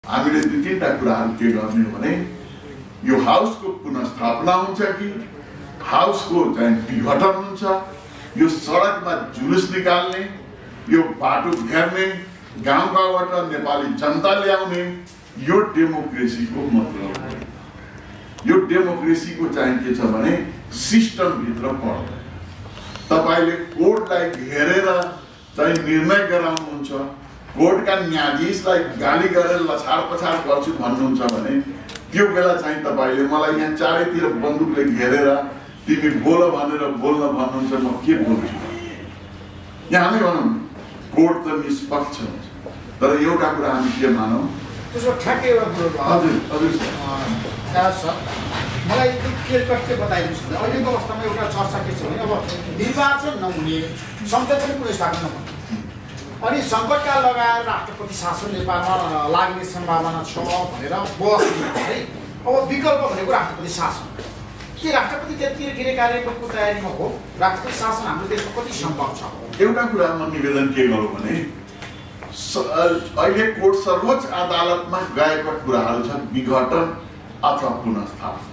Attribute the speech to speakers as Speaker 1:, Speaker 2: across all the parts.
Speaker 1: हामीले दुई तीनटा कुराहरू के गर्ने हो भने यो हाउसको पुनर्स्थापना हुन्छ कि हाउसको चाहिँ विघटन हुन्छ, यो सडकमा जुलुस निकाल्ने, यो बाटो घेर्ने, गाउँबाट नेपाली जनता ल्याउने, यो डेमोक्रेसीको मतलब हो। यो डेमोक्रेसीको चाहिँ के छ भने सिस्टम भित्र पर्दैन। तपाईले कोर्टलाई घेरेर चाहिँ निर्णय गराउनुहुन्छ, कोर्टका न्यायाधीशलाई गाली गरेर लछाड पछाड गर्छु भन्नुहुन्छ भने त्यो बेला चाहिँ तपाईले मलाई यहाँ चारैतिर बन्दुकले घेरेर तिमी बोल भनेर बोल्न भन्नुहुन्छ, म के बोल्छु? यहाँ हामी भनौँ कोर्ट त निष्पक्ष हुन्छ, तर एउटा कुरा हामी के मानौँ
Speaker 2: त्यसो ठ्याक्कै एउटा कुरो
Speaker 1: हजुर हजुर
Speaker 2: सर मलाई क्लियर के बताइदिनुहोस् न। अहिलेको अवस्थामा एउटा चर्चा के छ भने अब निर्वाचन नहुने, संसद पनि पुनर्स्थापना नहुने अनि सङ्कटकाल लगाएर राष्ट्रपति शासन नेपालमा लाग्ने सम्भावना छ भनेर बहस है। अब विकल्प भनेको राष्ट्रपति शासन, के राष्ट्रपति त्यति गृह कार्यक्रमको तयारीमा हो? राष्ट्रपति शासन हाम्रो देशमा कति सम्भव छ?
Speaker 1: एउटा कुरा म निवेदन के गरौँ भने अहिले कोर्ट सर्वोच्च अदालतमा गएका कुराहरू छ विघटन अथवा पुनर्स्थापना।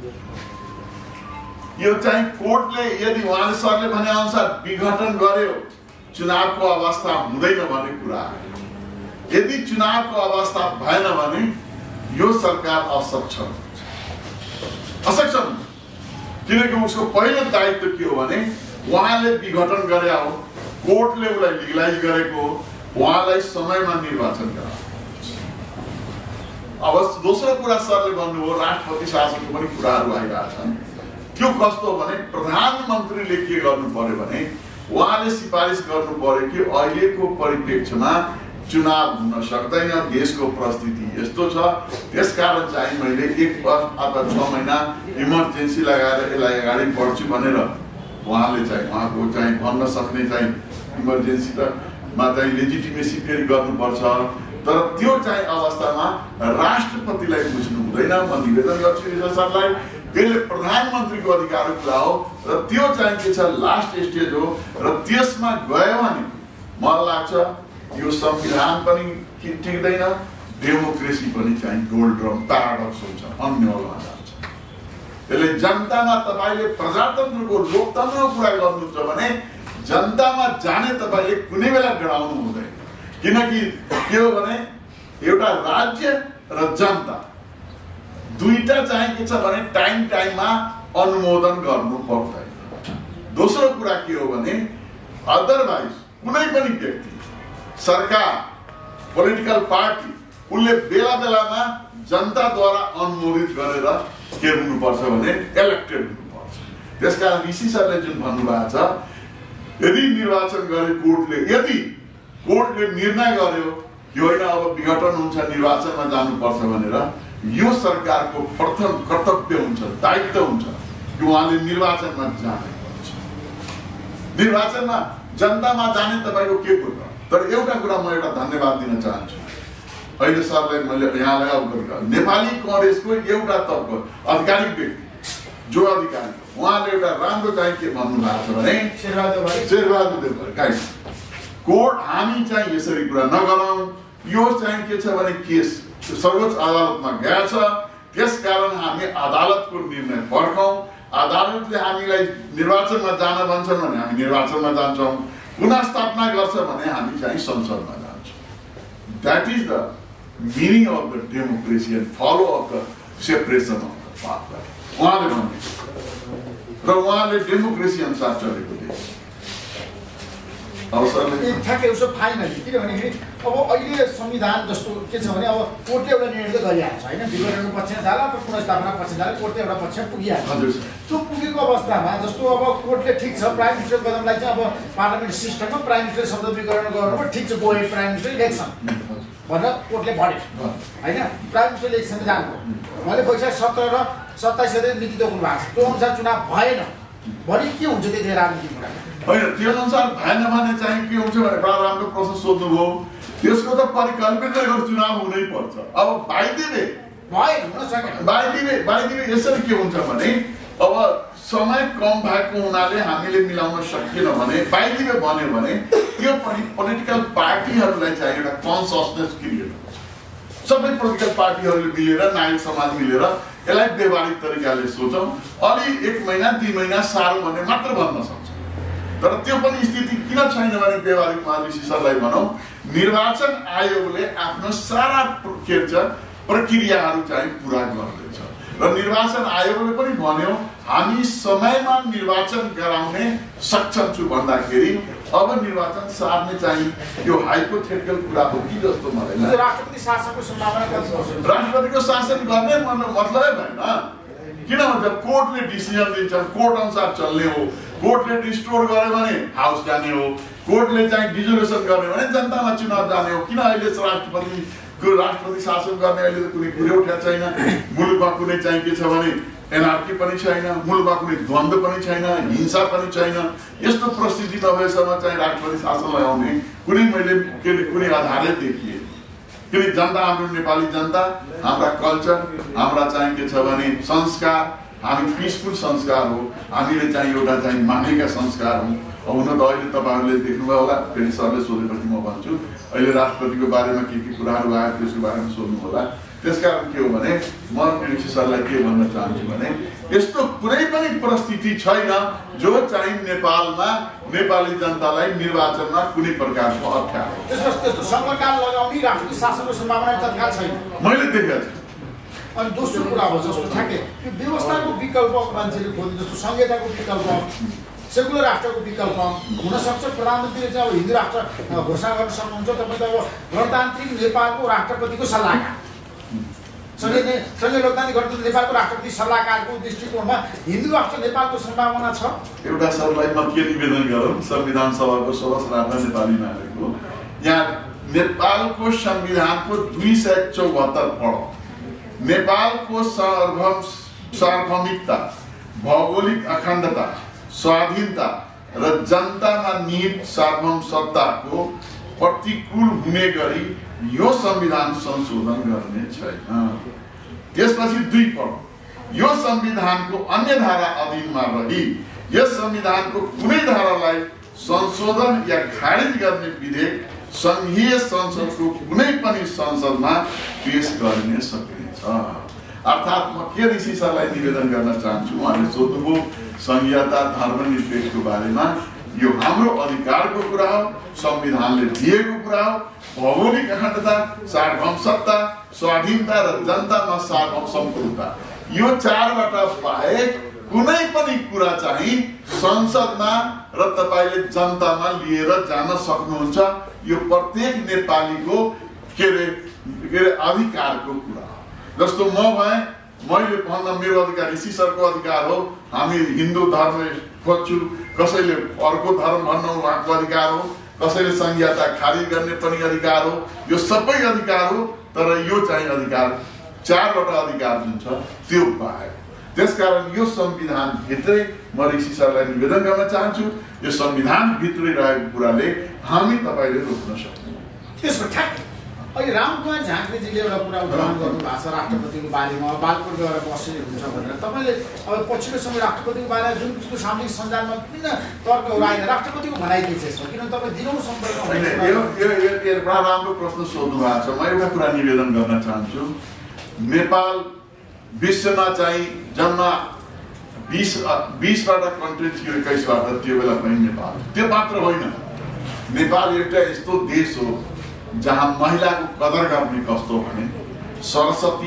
Speaker 1: यो चाहिँ कोर्टले यदि उहाँले सरले भने अनुसार विघटन गर्यो चुनावको अवस्था हुँदैन भन्ने कुरा हो। यदि चुनावको अवस्था भएन भने यो सरकार असक्षम असक्षम किनकि उसको पहिलो दायित्व के हो भने उहाँले विघटन गरे हो, कोर्टले उसलाई लिगलाइज गरेको, उहाँलाई समयमा निर्वाचन गराउनु। अब दोस्रो कुरा सरले भन्नुभयो राष्ट्रपति शासनको पनि कुराहरू आइरहेछन्। त्यो कस्तो भने प्रधानमन्त्रीले के गर्नु पर्यो भने उहाँले सिफारिस गर्नु पर्यो कि अहिलेको परिप्रेक्ष्यमा चुनाव हुन सक्दैन, देशको परिस्थिति यस्तो छ, त्यसकारण चाहिँ मैले 1 वर्ष अथवा 6 महिना इमर्जेन्सी लगाएर यसलाई अगाडि बढ्छु भनेर उहाँले चाहिँ उहाँको चाहिँ भन्न सक्ने चाहिँ इमर्जेन्सी मा चाहिँ लेजिटिमेसी फेरि गर्नुपर्छ। तर त्यो चाहिँ अवस्थामा राष्ट्रपतिलाई बुझ्नु हुँदैन। म निवेदन गर्छु यो सरलाई, त्यसले प्रधानमन्त्रीको अधिकारको कुरा हो र त्यो चाहिँ के छ लास्ट स्टेज हो र त्यसमा गयो भने मलाई लाग्छ यो संविधान पनि टिक्दैन, डेमोक्रेसी पनि चाहिँ डोल्ड्रम प्याराडक्स हुन्छ, अन्यलमा जान्छ। त्यसले जनतामा तपाईले प्रजातन्त्रको लोकतन्त्रको कुरा गर्नुहुन्छ भने जनतामा जाने तपाईले कुनै बेला डराउनु हुँदैन, किनकि के हो भने एउटा राज्य र जनता दुईटा चाहिँ के छ भने टाइममा अनुमोदन गर्नु पर्दैन। दोस्रो कुरा के हो भने अदरवाइज कुनै पनि व्यक्ति, सरकार, पोलिटिकल पार्टी उसले बेला बेलामा जनताद्वारा अनुमोदित गरेर के हुनुपर्छ भने इलेक्टेड हुनुपर्छ। त्यसकारण ऋषि सरले जुन भन्नुभएको छ यदि निर्वाचन गरे कोर्टले, यदि कोर्टले निर्णय गर्यो यो होइन अब विघटन हुन्छ निर्वाचनमा जानुपर्छ भनेर, यो सरकारको प्रथम कर्तव्य हुन्छ, दायित्व हुन्छ कि उहाँले निर्वाचनमा जाने पर्छ। निर्वाचनमा जनतामा जाने तपाईँको के कुरा? तर एउटा कुरा म एउटा धन्यवाद दिन चाहन्छु। अहिले सरलाई मैले यहाँलाई अवगत गराएँ, नेपाली कांग्रेसको एउटा तत्त्व आधिकारिक व्यक्ति जो अधिकारी उहाँले एउटा राम्रो चाहिँ के भन्नुभएको छ भने शेरबहादुर देउवारी कोर्ट हामी चाहिँ यसरी कुरा नगरौँ, यो चाहिँ के छ भने केस सर्वोच्च अदालतमा गएको छ, त्यसकारण हामी अदालतको निर्णय पर्खौँ। अदालतले हामीलाई निर्वाचनमा जान भन्छन् भने हामी निर्वाचनमा जान्छौँ, पुनर्स्थापना गर्छ भने हामी चाहिँ संसदमा जान्छौँ। That is the meaning of the democracy and follow of the separation of the power उहाँले भन्नु र उहाँले डेमोक्रेसी अनुसार चलेको देश।
Speaker 2: ठ्याक्कै उसो फाइनली किनभने अब अहिले संविधान जस्तो के छ भने अब कोर्टले एउटा निर्णय गरिहाल्छ होइन, विघटनको पक्षमा जाला र पुनर्स्थापना पक्षमा जाला, कोर्टले एउटा पक्षमा पुगिहाल्छ। त्यो पुगेको अवस्थामा जस्तो अब कोर्टले ठिक छ प्राइम मिनिस्टर कदमलाई चाहिँ अब पार्लियामेन्ट सिस्टममा प्राइम मिनिस्टर शब्द विकरण गर्नु ठिक छ, गयो प्राइम मिनिस्टर इलेक्सन भनेर कोर्टले भन्यो होइन, प्राइम मिनिस्टर इलेक्सनमा जानु उहाँले वैशाख 17 र 27 गते नीति तोक्नु भएको छ, त्यो अनुसार चुनाव भएन भने के हुन्छ? त्यति राजनीतिक कुरा
Speaker 1: होइन, त्यो अनुसार भएन भने चाहिँ के हुन्छ भने बडा राम्रो प्रश्न सोध्नुभयो। त्यसको त परिकल्पित गरेर चुनाव हुनै पर्छ। अब बाइदिवे यसरी के हुन्छ भने अब समय कम भएको हुनाले हामीले मिलाउन सकिएन भने बाइदिवे भन्यो भने त्यो पोलिटिकल पार्टीहरूलाई चाहिँ एउटा कन्ससनेस क्रिएट हुन्छ। सबै पोलिटिकल पार्टीहरूले मिलेर नागरिक समाज मिलेर यसलाई व्यवहारिक तरिकाले सोचौँ। अलि 1 महिना 2 महिना साह्रो भने मात्र भन्न सक्छ, तर त्यो पनि स्थिति किन छैन भने व्यवहारिक ऋषि सरलाई भनौँ निर्वाचन आयोगले आफ्नो सारा प्रक्रियाहरू चाहिँ पुरा गर्दैछ र निर्वाचन आयोगले पनि भन्यो हामी समयमा निर्वाचन गराउने सक्षम छु भन्दाखेरि अब निर्वाचन सार्ने चाहिँ यो हाइपोथेटिकल कुरा हो कि जस्तो मलाई लाग्छ।
Speaker 2: राष्ट्रपति शासनको सम्भावना कति छ?
Speaker 1: राष्ट्रपतिको शासन गर्ने मतलबै भएन, किन भन्छ कोर्टले डिसिजन दिन्छ, कोर्ट अनुसार चल्ने हो। कोर्टले रिस्टोर गर्यो भने हाउस जाने हो, कोर्टले चाहिँ डिजोल्युसन गर्ने भने जनतामा चुनाव जाने हो। किन अहिले राष्ट्रपति शासन गर्ने अहिले त कुनै कुरै उठाएको छैन। मुलुकमा कुनै चाहिँ के छ भने एनआरकी पनि छैन, मुलुकमा कुनै द्वन्द्व पनि छैन, हिंसा पनि छैन। यस्तो परिस्थिति नभएसम्म चाहिँ राष्ट्रपति शासनलाई आउने कुनै आधारै देखिए। किन जनता हाम्रो नेपाली जनता, हाम्रा कल्चर, हाम्रा चाहिँ के छ भने संस्कार, हामी पिसफुल संस्कार हो, हामीले चाहिँ एउटा चाहिँ मानेका संस्कार हौँ। हुन त अहिले तपाईँहरूले देख्नुभयो होला, फेरि सरले सोधेपछि म भन्छु, अहिले राष्ट्रपतिको बारेमा के कुराहरू आयो त्यसको बारेमा सोध्नु होला। त्यसकारण के हो भने म ऋषि सरलाई के भन्न चाहन्छु भने यस्तो कुनै पनि परिस्थिति छैन जो चाहिँ नेपालमा नेपाली जनतालाई निर्वाचनमा कुनै प्रकारको अप्ठ्यारो
Speaker 2: त्यस्तो सङ्कटकाल लगाउने राष्ट्रपति शासनको सम्भावना तत्काल छैन
Speaker 1: मैले देखेको छु।
Speaker 2: अनि दोस्रो कुरा हो जस्तो ठ्याक्कै यो व्यवस्थाको विकल्प मान्छेले खोज्ने जस्तो संहिताको विकल्प, सेकुलर राष्ट्रको विकल्प हुनसक्छ। प्रधानमन्त्रीले चाहिँ अब हिन्दू राष्ट्र घोषणा गर्न सक्नुहुन्छ। तपाईँ त अब गणतान्त्रिक नेपालको राष्ट्रपतिको सल्लाहकार, सँगै लोकतान्त्रिक गणतन्त्र नेपालको राष्ट्रपति सल्लाहकारको दृष्टिकोणमा हिन्दू राष्ट्र नेपालको सम्भावना छ।
Speaker 1: एउटा सरलाई म के निवेदन गरौँ, संविधान सभाको सदस्य राजा नेपाली नागरिकको यहाँ नेपालको संविधानको 274 पढौँ। नेपालको सार्वभौमिकता, भौगोलिक अखण्डता, स्वाधीनता र जनतामा निहित सार्वभौम सत्ताको प्रतिकूल हुने गरी यो संविधान संशोधन गर्ने छैन। त्यसपछि 2 पढौँ। यो संविधानको अन्य धारा अधीनमा रही यस संविधानको कुनै धारालाई संशोधन या खारिज गर्ने विधेयक संघीय संसदको कुनै पनि संसदमा पेश गर्न सकिन्छ। अर्थात् म के ऋषि सरलाई निवेदन गर्न चाहन्छु, उहाँले सोध्नुभयो संघीयता धर्मनिरपेक्षको बारेमा, यो हाम्रो अधिकारको कुरा हो, संविधानले दिएको कुरा हो। भौगोलिक अखण्डता, सार्वभौम सत्ता, स्वाधीनता र जनतामा सार्वभौम सम्पूर्णता, यो 4बाट बाहेक कुनै पनि कुरा चाहिँ संसदमा र तपाईले जनतामा लिएर जान सक्नुहुन्छ। यो प्रत्येक नेपालीको के रे अधिकारको कुरा हो। जस्तो म भए मैले भन्न मेरो अधिकार ऋषि सरको अधिकार हो, हामी हिन्दू धर्म खोज्छु, कसैले अर्को धर्म भन्न उहाँको अधिकार हो, कसैले संहिता खारिज गर्ने पनि अधिकार हो। यो सबै अधिकार हो, तर यो चाहिँ अधिकार 4वटा अधिकार जुन छ त्यो बाहेक। त्यसकारण यो संविधान भित्रै म ऋषि सरलाई निवेदन गर्न चाहन्छु, यो संविधान भित्रै रहेको कुराले हामी तपाईले रोक्न सक्छौँ।
Speaker 2: त्यसको ठ्याक्कै अहिले रामकुमार झाँक्रीजीले एउटा कुरा उठान गर्नुभएको छ राष्ट्रपतिको बारेमा, बालकोट गएर बस्ने हुन्छ भनेर। तपाईँले अब पछिल्लो समय राष्ट्रपतिको बारेमा जुन किसिमको सामाजिक सञ्जालमा विभिन्न तर्कहरू आएन, राष्ट्रपतिको भनाइ के छ? किनभने तपाईँ दिनौँ सम्पर्कमा
Speaker 1: यो बडा राम्रो प्रश्न सोध्नु भएको छ। म एउटा कुरा निवेदन गर्न चाहन्छु, नेपाल विश्वमा चाहिँ जम्मा 20बाट कन्ट्री थियो, 21बाट त्यो बेला पनि नेपाल त्यो मात्र होइन। नेपाल एउटा यस्तो देश हो जहाँ महिलाको कदर गर्ने कस्तो भने सरस्वती,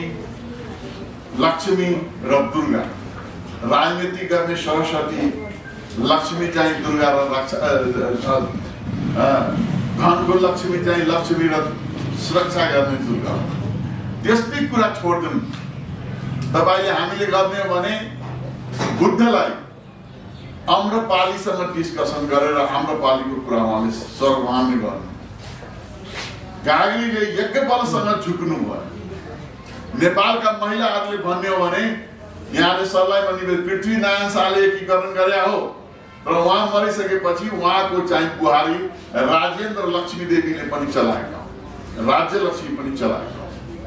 Speaker 1: लक्ष्मी र दुर्गा, राजनीति गर्ने सरस्वती, लक्ष्मी चाहिँ दुर्गा र धनको लक्ष्मी चाहिँ लक्ष्मी र सुरक्षा गर्ने दुर्गा। त्यस्तै कुरा छोड्दिनु तपाईले। हामीले गर्ने हो भने बुद्धलाई आम्रपालीसँग डिस्कसन गरेर आम्रपालीको कुरा उहाँले सर्वमान्य गर्नु, गाग्रीले यज्ञबलसँग झुक्नु भयो। नेपालका महिलाहरूले भन्ने हो भने यहाँले सरलाई भने पृथ्वीनारायण शाहले एकीकरण गरे हो, तर उहाँ मरिसकेपछि उहाँको चाहिँ बुहारी राजेन्द्र लक्ष्मी देवीले पनि चलाएका, राज्य लक्ष्मी पनि चलाएका।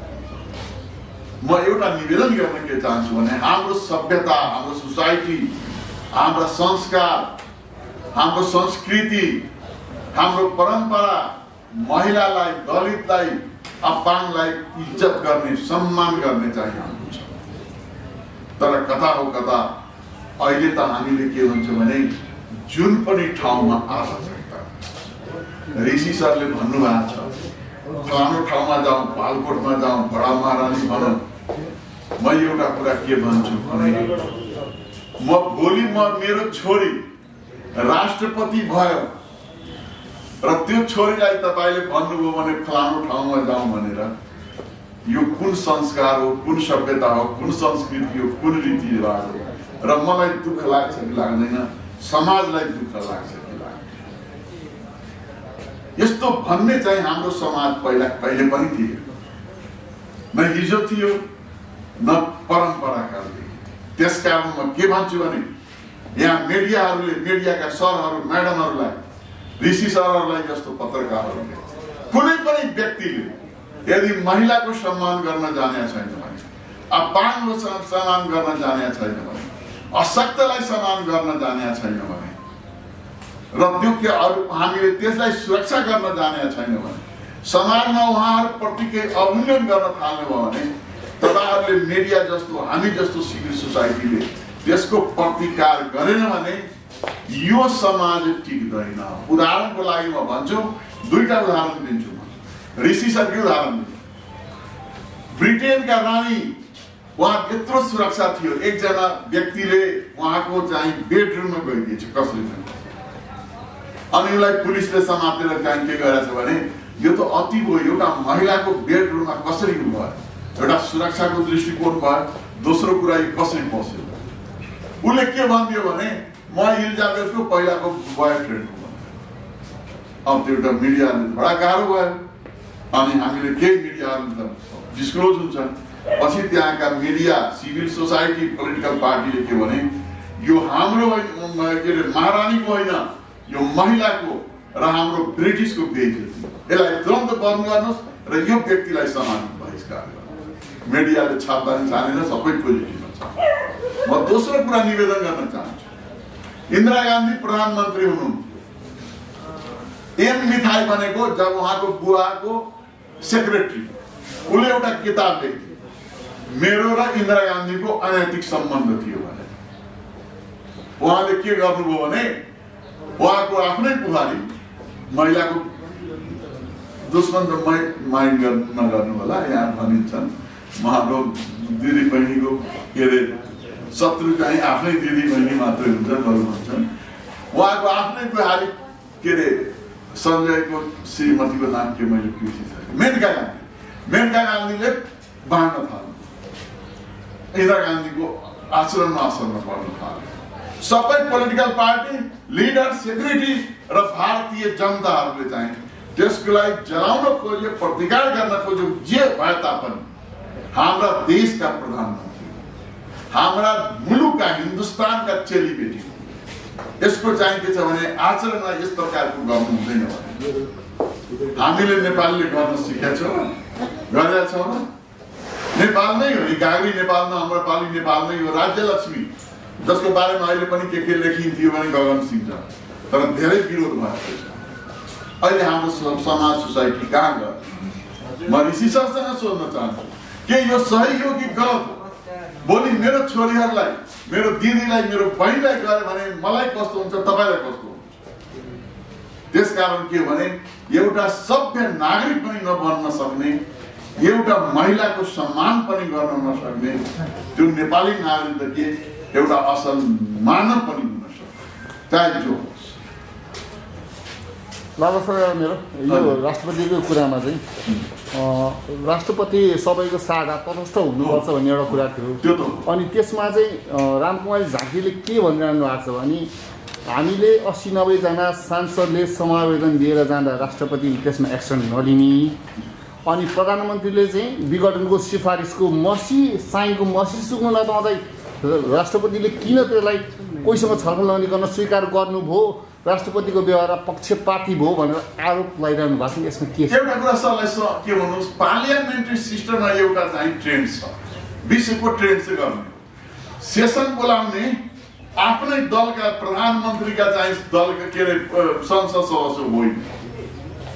Speaker 1: म एउटा निवेदन गर्न के चाहन्छु भने हाम्रो सभ्यता, हाम्रो सोसाइटी, हाम्रो संस्कार, हाम्रो संस्कृति, हाम्रो परम्परा महिलालाई, दलितलाई अपाङलाई इज्जत गर्ने सम्मान गर्ने चाहिँ हाम्रो छ। तर कता हो कता अहिले त हामीले के भन्छ भने जुन पनि ठाउँमा आवश्यकता ऋषि सरले भन्नुभएको छ फलानो ठाउँमा जाउँ, बालकोटमा जाउँ, बडा महारानी भनौँ। म एउटा कुरा के भन्छु भने भोलि मेरो छोरी राष्ट्रपति भयो र त्यो छोरीलाई तपाईले भन्नुभयो भने फलानो ठाउँमा जाउँ भनेर, यो कुन संस्कार हो, कुन सभ्यता हो, कुन संस्कृति हो, कुन रीतिरिवाज हो? र मलाई दुःख लाग्छ कि लाग्दैन? समाजलाई दुःख लाग्छ कि लाग्दैन? यस्तो भन्ने चाहिँ हाम्रो समाज पहिले पनि थियो, न हिजो थियो न परम्पराकालदेखि। त्यसकारण म के भन्छु भने यहाँ मिडियाहरूले, मिडियाका सरहरू, म्याडमहरूलाई, ऋषि सरहरूलाई जस्तो पत्रकारहरूले कुनै पनि व्यक्तिले यदि महिलाको सम्मान गर्न जाने छैन भने, अपाङ्गको सम्मान गर्न जाने छैन भने, अशक्तलाई सम्मान गर्न जाने छैन भने र त्यो के अरू हामीले त्यसलाई सुरक्षा गर्न जाने छैन भने, समाजमा उहाँहरूप्रति केही अवमूल्यन गर्न थाल्नुभयो भने तपाईहरुले मिडिया जस्तो, हामी जस्तो सिभिल सोसाइटीले त्यसको प्रतिकार गरेन भने यो समाज टिक्दैन। उदाहरणको लागि म भन्छु, दुईटा उदाहरण दिन्छु। म ऋषि सरको उदाहरण दिन्छु। ब्रिटेनका रानी, उहाँ यत्रो सुरक्षा थियो, एकजना व्यक्तिले उहाँको चाहिँ बेडरुममा गइदिएछ कसले पनि, अनि उसलाई पुलिसले समातेर चाहिँ के गरेछ भने यो त अति भयो। एउटा महिलाको बेडरुममा कसरी भयो? एउटा सुरक्षाको दृष्टिकोण भयो, दोस्रो कुरा यो कसरी पस्यो? उसले के भनिदियो भने म इलिजाबेथको पहिलाको बोयफ्रेन्ड हो। अब त्यो एउटा मिडियाले बडा गाह्रो भयो, अनि हामीले केही मिडियाहरू त डिस्क्लोज हुन्छ। पछि त्यहाँका मिडिया, सिभिल सोसाइटी, पोलिटिकल पार्टीले के भने यो हाम्रो के अरे महारानीको होइन, यो महिलाको र हाम्रो ब्रिटिसको बेइज्जती, यसलाई तुरन्त बन्द गर्नुहोस् र यो व्यक्तिलाई सामाजिक बहिष्कार गर्नुहोस्। मिडियाले छाप्दा जानेर सबै पोजिटिभमा छ। म दोस्रो कुरा निवेदन गर्न चाहन्छु। इन्दिरा गान्धी प्रधानमन्त्री हुनुहुन्थ्यो। एम मिथाई भनेको जब उहाँको बुवाको सेक्रेटरी, उसले एउटा किताब लेख्यो, मेरो र इन्दिरा गान्धीको अनैतिक सम्बन्ध थियो भने। उहाँले के गर्नुभयो भने उहाँको आफ्नै बुहारी, महिलाको दुश्मन त माइन्ड नगर्नु होला, यहाँ भनिन्छन् हाम्रो दिदी बहिनीको के अरे शत्रु चाहिँ आफ्नै दिदी बहिनी मात्रै हुन्छ भन्छन्। उहाँको आफ्नै बुहारी के अरे सञ्जयको श्रीमतीको नाम के मैले बिर्सिसकेँ, मेनका गान्धी। मेनका गान्धीले बाँड्न थाल्नु, इन्दिरा गान्धीको आचरणमा असर पर्न थाल्यो। सबै पोलिटिकल पार्टी, लिडर, सेक्रेटरी र भारतीय जनताहरूले चाहिँ त्यसको लागि जलाउन खोज्यो, प्रतिकार गर्न खोज्यो। जे भए तापनि हाम्रा देशका प्रधानमन्त्री, हाम्रा मुलुकका, हिन्दुस्तानका चेलीबेटी, यसको चाहिँ के छ भने आचरणमा यस प्रकारको गर्नु हुँदैन भने हामीले नेपालले गर्न सिकेका छौँ, गरेका छौँ। नेपाल नै हो, गाग्री नेपालमा अमरपाली नेपाल नै हो। राज्यलक्ष्मी जसको बारेमा अहिले पनि के लेखिन्थ्यो भने गगन सिंह छ, तर धेरै विरोध भएको छ। अहिले हाम्रो समाज, सोसाइटी कहाँ गयो? म ऋषि सरसँग सोध्न चाहन्छु के यो सही हो कि गलत हो? भोलि मेरो छोरीहरूलाई, मेरो दिदीलाई, मेरो बहिनीलाई गरे भने मलाई कस्तो हुन्छ, तपाईँलाई कस्तो हुन्छ? त्यसकारण के भने एउटा सभ्य नागरिक पनि नबन्न सक्ने, एउटा महिलाको सम्मान पनि गर्न नसक्ने त्यो नेपाली नागरिक त के एउटा असल मानव पनि हुन सक्छ, चाहे जो होस्।
Speaker 3: लाला सर, मेरो यो राष्ट्रपतिको कुरामा चाहिँ राष्ट्रपति सबैको साझा तटस्थ हुनुपर्छ भन्ने एउटा कुरा थियो। अनि त्यसमा चाहिँ रामकुमारी झाँक्रीले के भनिरहनु भएको छ भने हामीले 80-90 जना सांसदले समावेदन दिएर जाँदा राष्ट्रपति त्यसमा एक्सन नलिने, अनि प्रधानमन्त्रीले चाहिँ विघटनको सिफारिसको साइनको मसी सुक्न नपाउँदै राष्ट्रपतिले किन त्यसलाई कोहीसँग छलफल नगरिकन स्वीकार गर्नुभयो, राष्ट्रपतिको व्यवहार पक्षपाती भयो भनेर आरोप लगाइरहनु भएको छ। यसमा के
Speaker 1: एउटा कुरा सरलाई के भन्नुहोस्, पार्लियामेन्ट्री सिस्टममा एउटा चाहिँ ट्रेन्ड छ, विश्वको ट्रेन्ड चाहिँ गर्ने सेसन बोलाउने, आफ्नै दलका प्रधानमन्त्रीका चाहिँ दलका के अरे संसद सदस्य होइन,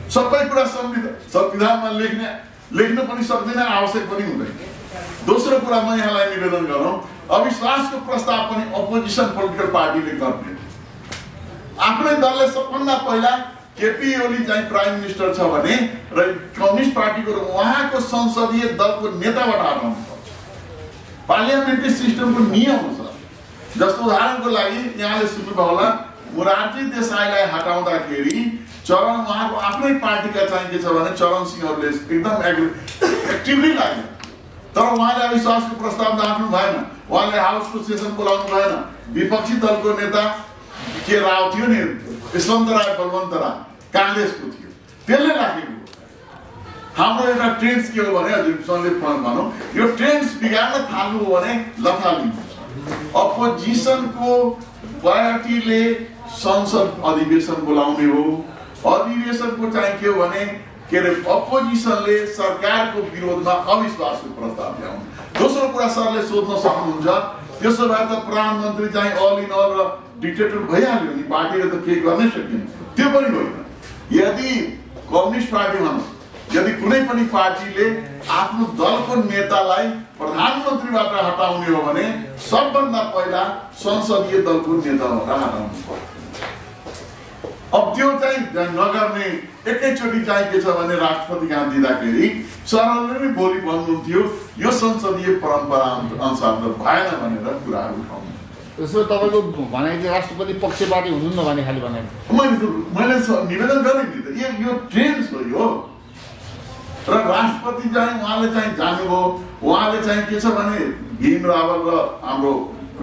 Speaker 1: सबै कुरा संविधानमा लेख्न पनि सक्दैन, आवश्यक पनि हुँदैन। दोस्रो कुरा म यहाँलाई निवेदन गरौँ, अविश्वासको प्रस्ताव पनि अपोजिसन पोलिटिकल पार्टीले गर्ने। आफ्नै दलले सबभन्दा पहिला केपी ओली चाहिँ प्राइम मिनिस्टर छ भने र कम्युनिस्ट पार्टीको उहाँको संसदीय दलको नेताबाट हटाउनु पर्छ। पार्लियामेन्ट्री सिस्टमको नियम छ। जस्तो उदाहरणको लागि यहाँले सुन्नुभयो होला, मोरारजी देसाईलाई हटाउँदाखेरि चरण उहाँको आफ्नै पार्टीका चाहिँ के छ भने चरण सिंहहरूले एकदम एक्टिभली लाग्यो, तर उहाँले अविश्वासको प्रस्ताव राख्नु भएन, उहाँले हाउसको सेसन बोलाउनु भएन। विपक्षी दलको नेता के राव थियो नि, यशवन्त राय बलवन्त राय, काङ्ग्रेसको थियो, त्यसले राखेको। हाम्रो एउटा ट्रेन्ड्स के हो भने हजुर भनौँ, यो ट्रेन्ड्स बिगार्न थाल्नु हो भने लथालिन्छ। अपोजिसनको पार्टीले संसद अधिवेशन बोलाउने हो, अधिवेशनको चाहिँ के हो भने के अरे अपोजिसनले सरकारको विरोधमा अविश्वासको प्रस्ताव ल्याउनु। दोस्रो कुरा सरले सोध्न सक्नुहुन्छ, त्यसो भए त प्रधानमन्त्री चाहिँ अल इन अल र डिक्टेटर भइहाल्यो नि, पार्टीले त केही गर्नै सकिएन। त्यो पनि होइन। यदि कम्युनिस्ट पार्टी भनौँ, यदि कुनै पनि पार्टीले आफ्नो दलको नेतालाई प्रधानमन्त्रीबाट हटाउने हो भने सबभन्दा पहिला संसदीय दलको नेताबाट हटाउनु पर्छ। अब त्यो चाहिँ नगर्ने एकैचोटि चाहिँ के छ भने राष्ट्रपति कहाँ दिँदाखेरि सरले नै भोलि भन्नुहुन्थ्यो यो संसदीय परम्परा अनुसार त भएन भनेर कुराहरू उठाउनु।
Speaker 3: त्यसो तपाईँको भनाइ चाहिँ राष्ट्रपति पक्षपाती हुनुहुन्न भने खालि भनाइ।
Speaker 1: मैले निवेदन गरेँ नि त, यो ट्रेन्ड हो यो। र राष्ट्रपति चाहिँ उहाँले चाहिँ जानुभयो, उहाँले चाहिँ के छ भने भीम रावल र हाम्रो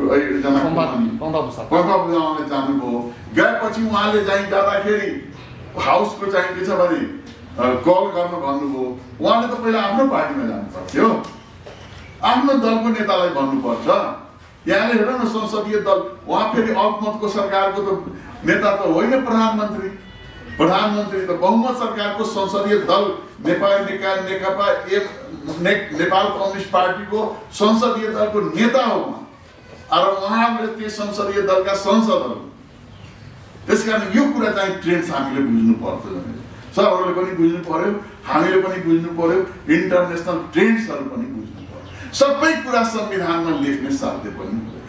Speaker 1: उहाँले जानुभयो। गएपछि उहाँले चाहिँ जाँदाखेरि हाउसको चाहिँ के छ भने कल गर्न भन्नुभयो। उहाँले त पहिला आफ्नो पार्टीमा जानु पर्थ्यो, आफ्नो दलको नेतालाई भन्नुपर्छ। यहाँले हेर न संसदीय दल, उहाँ फेरि अल्पमतको सरकारको त नेता त होइन प्रधानमन्त्री। प्रधानमन्त्री त बहुमत सरकारको संसदीय दल नेकपा नेपाल कम्युनिस्ट पार्टीको संसदीय दलको नेता हो र उहाँले त्यो संसदीय दलका सांसदहरू। त्यसकारण यो कुरा चाहिँ ट्रेन्ड्स हामीले बुझ्नु पर्छ। सरहरूले पनि बुझ्नु पर्यो, हामीले पनि बुझ्नु पर्यो, इन्टरनेसनल ट्रेन्ड्सहरू पनि बुझ्नु पर्यो। सबै कुरा संविधानमा लेख्ने साध्य पनि हुँदैन।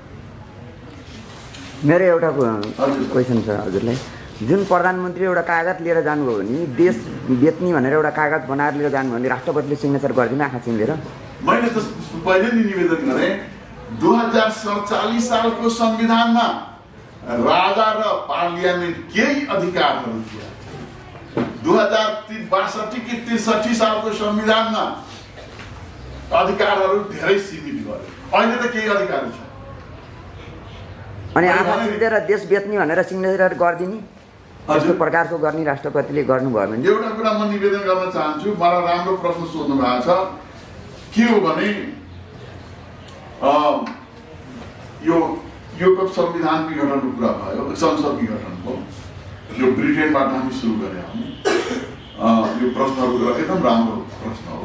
Speaker 4: मेरो एउटा क्वेसन छ हजुरलाई, जुन प्रधानमन्त्री एउटा कागज लिएर जानुभयो भने देश बेच्ने भनेर एउटा कागज बनाएर लिएर जानु भने राष्ट्रपतिले सिग्नेचर गरिदिनु आँखा चिम्लेर?
Speaker 1: मैले त पहिले नि निवेदन गरेँ, 2047 सालको संविधानमा राजा र पार्लियामेन्ट केही अधिकारहरू थिए। 2062 कि 63 सालको संविधानमा अधिकारहरू धेरै सीमित गर्यो। अहिले त केही अधिकार छ।
Speaker 4: अनि आँखा चिम्लेर देश बेच्ने भनेर सिग्नेचर गरिदिने यस्तो प्रकारको गर्ने राष्ट्रपतिले गर्नुभयो भने?
Speaker 1: एउटा कुरा म निवेदन गर्न चाहन्छु, मलाई राम्रो प्रश्न सोध्नु भएको छ। के हो भने यो संविधान विघटनको कुरा भयो, संसद विघटनको। यो ब्रिटेनबाट हामी सुरु गरे हौँ। यो प्रश्नहरू एकदम राम्रो प्रश्न हो।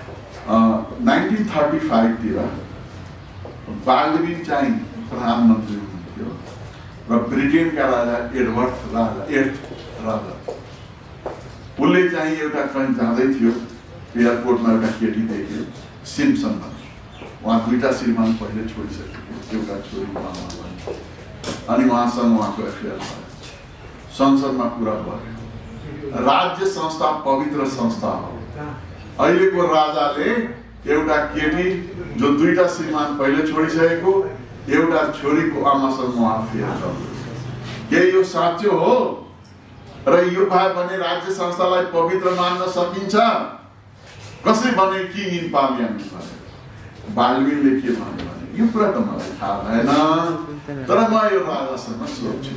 Speaker 1: 1935 बाल्डविन चाहिँ प्रधानमन्त्री हुनुहुन्थ्यो र ब्रिटेनका राजा एडवर्ड राजा उसले चाहिँ एउटा कहीँ जाँदै थियो, एयरपोर्टमा एउटा केटी देख्यो, सिम्पसन भन्ने। उहाँ दुईटा श्रीमान पहिले छोडिसकेको, एउटा छोरी उहाँमा भयो, अनि उहाँसँग उहाँको एफेयर भयो। संसदमा कुरा भयो। राज्य संस्था पवित्र संस्था हो। अहिलेको राजाले एउटा केटी जो दुईटा श्रीमान पहिले छोडिसकेको, एउटा छोरीको आमासँग उहाँ फेर चल्दैछ। के यो साँचो हो? र यो भयो भने राज्य संस्थालाई पवित्र मान्न सकिन्छ? कसै भने कि इन पार्लियामेन्ट भने बाल्डविनले के भन्यो भने यो कुरा त मलाई थाहा भएन, तर म यो राजासँग सोध्छु।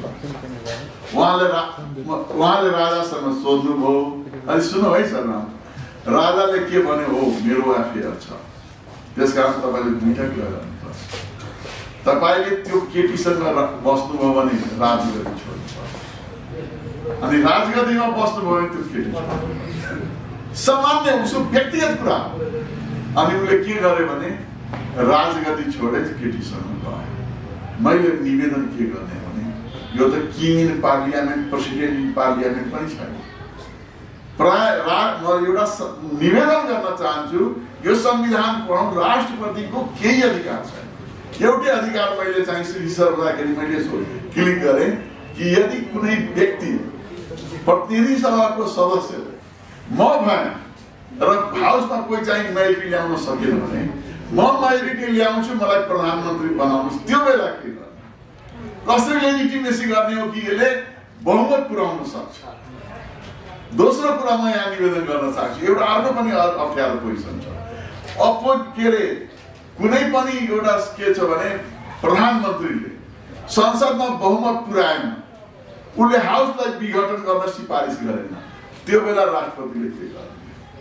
Speaker 1: उहाँले राजासँग सोध्नुभयो। अहिले सुन्नु है सर, राजाले के भन्यो, हो मेरो एफेयर छ, त्यसकारण तपाईँले दुईटा कुरा गर्नुपर्छ। तपाईँले त्यो केटीसँग बस्नुभयो भने राजगद्दी छोड्नुपर्छ, अनि राजगद्दीमा बस्नुभयो भने त्यो केटी सामान्य उसको व्यक्तिगत कुरा। अनि उसले के गरे भने राजगद्दी छोडे केटीसँग गए। मैले निवेदन के गर्ने भने यो त king in parliament, president in parliament पनि छैन। म एउटा निवेदन गर्न चाहन्छु, यो संविधान पढौँ, राष्ट्रपतिको केही अधिकार छैन। एउटै अधिकार मैले चाहिँ श्री सर्वदाखेरि मैले क्लिक गरेँ कि यदि कुनै व्यक्ति प्रतिनिधि सभाको सदस्यले म भएन र हाउसमा कोही चाहिँ मेजोरिटी ल्याउन सकेन भने म मेजोरिटी ल्याउँछु, मलाई प्रधानमन्त्री बनाउनुहोस्, त्यो बेला के गर्ने? कसरी लेजिटिमेसी गर्ने हो कि यसले बहुमत पुर्याउन सक्छ? दोस्रो कुरा म यहाँ निवेदन गर्न चाहन्छु, एउटा अर्को पनि अप्ठ्यारो पोजिसन छ। कुनै पनि एउटा के छ भने प्रधानमन्त्रीले संसदमा बहुमत पुर्याएन, उसले हाउसलाई विघटन गर्न सिफारिस गरेन, त्यो बेला राष्ट्रपतिले के गर्ने?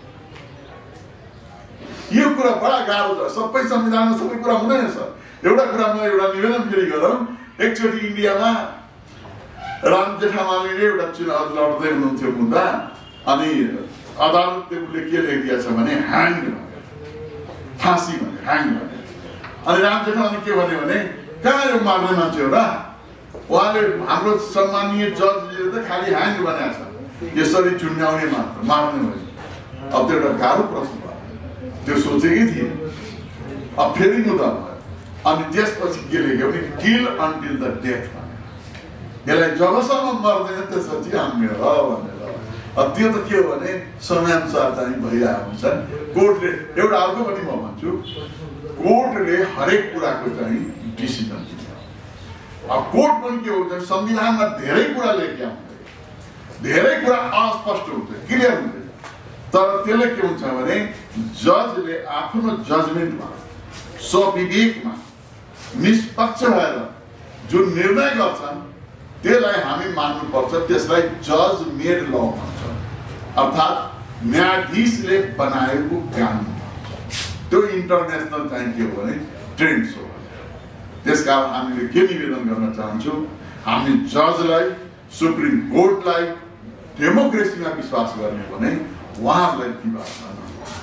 Speaker 1: यो कुरा बडा गाह्रो छ। सबै संविधानमा सबै कुरा हुँदैन सर। एउटा कुरा म एउटा निवेदन फेरि गरौँ, एकचोटि इन्डियामा राम जेठामलानीले एउटा चुनाव लड्दै हुनुहुन्थ्यो मुद्दा, अनि अदालतले उसले के लेखिदिएछ भने ह्याङ्ड, फाँसी भने ह्याङ्ड भने। अनि राम जेठामलानी के भन्यो भने कहाँ यो मार्ने मान्छे हो र? उहाँले हाम्रो सम्मानीय जजले त खालि ह्याङ्ड भनेको छ, यसरी चुन्याउने मात्र, मार्ने भयो। अब त्यो एउटा गाह्रो प्रश्न भयो, त्यो सोचेकै थिएन। अब फेरि मुद्दा भयो, अनि त्यसपछि के लेख्यो भने किल अन्टिल द डेथ भने, यसलाई जबसम्म मर्दैन त्यसपछि हामी हो भनेर। अब त्यो त के हो भने समयानुसार चाहिँ भइरहेको हुन्छ। कोर्टले एउटा अर्को पनि म भन्छु, कोर्टले हरेक कुराको चाहिँ डिसिजन दिन्छ। अब कोर्ट पनि के हुन्छ, संविधानमा धेरै कुरा लेखिया हुन्छ, धेरै कुरा अस्पष्ट हुन्छ, क्लियर हुन्छ, तर त्यसले के हुन्छ भने जजले आफ्नो जजमेन्टमा, स्वविवेकमा, निष्पक्ष भएर जुन निर्णय गर्छन् त्यसलाई हामी मान्नुपर्छ। त्यसलाई जज मेड ल भन्छ, अर्थात् न्यायाधीशले बनाएको कानुन। त्यो इन्टरनेसनल चाहिँ के हो भने ट्रेन्ड्स हो। त्यसकारण हामीले के निवेदन गर्न चाहन्छौँ, हामी जजलाई, सुप्रिम कोर्टलाई डेमोक्रेसीमा विश्वास गर्ने भने उहाँहरूलाई विवाद गर्न,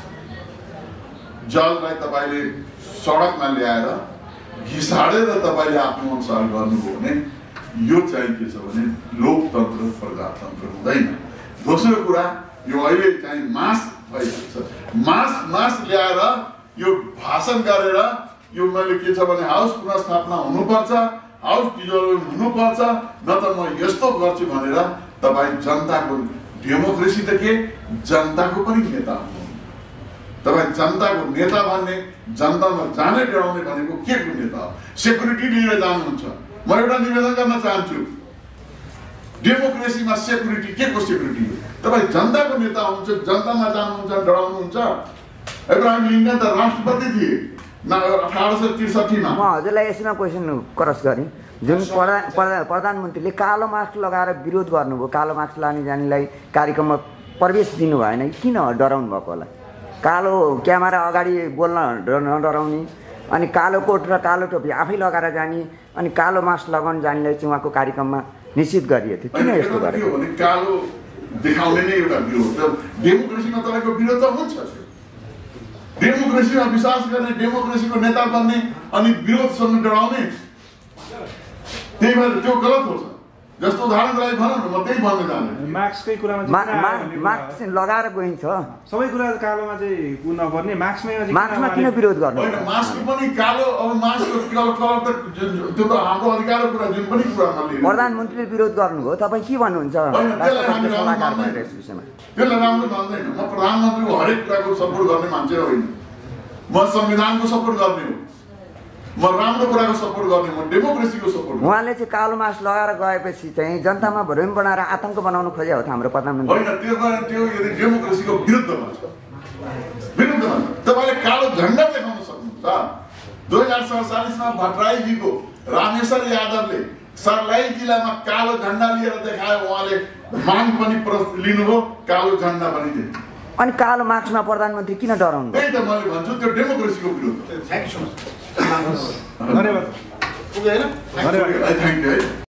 Speaker 1: जजलाई तपाईँले सडकमा ल्याएर घिसाडेर तपाईँले आफ्नो अनुसार गर्नुभयो भने यो चाहिँ के छ भने लोकतन्त्र, प्रजातन्त्र हुँदैन। दोस्रो कुरा, यो अहिले चाहिँ मास भइरहेको छ। मास ल्याएर यो भाषण गरेर यो मैले के छ भने हाउस पुनर्स्थापना हुनुपर्छ, हाउस डिजल्भ हुनुपर्छ, न त म यस्तो गर्छु भनेर तपाईँ जनताको, डेमोक्रेसी त के जनताको पनि नेता हुनु। तपाईँ जनताको नेता भन्ने, जनतामा जाने डराउने भनेको के को नेता हो? सेक्युरिटी लिएर जानुहुन्छ। म एउटा निवेदन गर्न चाहन्छु, डेमोक्रेसीमा सेक्युरिटी के को सेक्युरिटी हो? तपाईँ जनताको नेता हुनुहुन्छ, जनतामा जानुहुन्छ, डराउनुहुन्छ। इब्राहिम लिङ्कन त राष्ट्रपति थिए 1863 मा।
Speaker 4: म हजुरलाई यसमा क्वेसन क्रस गरेँ, जुन प्रधानमन्त्रीले कालो मास्क लगाएर विरोध गर्नुभयो, कालो मास्क लाने जानेलाई कार्यक्रममा प्रवेश दिनु भएन, किन डराउनु भएको होला? कालो क्यामेरा अगाडि बोल्न नडराउने, अनि कालो कोट र कालो टोपी आफै लगाएर जाने, अनि कालो मास्क लगाउन जानेलाई चाहिँ उहाँको कार्यक्रममा निश्चित गरिएको थियो, किन यस्तो गरेको?
Speaker 1: कालो देखाउने नै एउटा विरोध। डेमोक्रेसीमा तपाईँको विरोध त हुन्छ, डेमोक्रेसीमा विश्वास गर्ने, डेमोक्रेसीको नेता बन्ने, अनि विरोधसँग डराउने, त्यही भएर त्यो गलत हो। जस्तो उदाहरणको लागि भनौँ न, म त्यही भन्न चाहन्छु,
Speaker 5: मास्ककै कुरामा
Speaker 4: मास्क लगाएर गइन्छ,
Speaker 5: सबै कुरा कालोमा चाहिँ नपर्ने,
Speaker 4: मास्कमा किन विरोध गर्नु?
Speaker 1: होइन, मास्क पनि कालो, अब मास्कको कलर त त्यो त हाम्रो अधिकारको कुरा, जुन पनि कुरामा
Speaker 4: प्रधानमन्त्रीले विरोध गर्नुभयो, तपाईँ के भन्नुहुन्छ?
Speaker 1: त्यसलाई राम्रो मान्दैन। म प्रधानमन्त्रीको हरेक कुराको सपोर्ट गर्ने मान्छे होइन, म संविधानको सपोर्ट गर्ने हो, म राम्रो कुराको सपोर्ट गर्ने, म डेमोक्रेसीको सपोर्ट।
Speaker 4: उहाँले चाहिँ कालो मास्क लगाएर गएपछि चाहिँ जनतामा भ्रम बनाएर आतंक बनाउनु खोज्या हो त हाम्रो प्रधानमन्त्री?
Speaker 1: होइन, त्यो यदि डेमोक्रेसीको विरुद्धमा छ, विरुद्धमा तपाईँले कालो झन्डा देखाउन सक्नुहुन्छ। 2047 मा भट्टराईजीको रामेश्वर यादवले सर्लाही जिल्लामा कालो झन्डा लिएर देखायो, उहाँले माग पनि लिनुभयो, कालो झन्डा पनि दिनु।
Speaker 4: अनि कालो मास्कमा प्रधानमन्त्री किन डराउनु?
Speaker 1: त्यही त मैले भन्छु, त्यो डेमोक्रेसीको विरुद्ध।
Speaker 5: धन्यवाद।
Speaker 1: थ्याङ्क यू है।